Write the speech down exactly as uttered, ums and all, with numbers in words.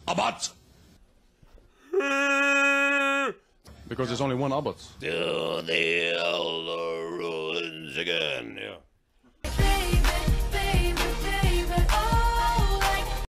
Abbott! Because there's only one Abbott. To the elder ruins again. Yeah.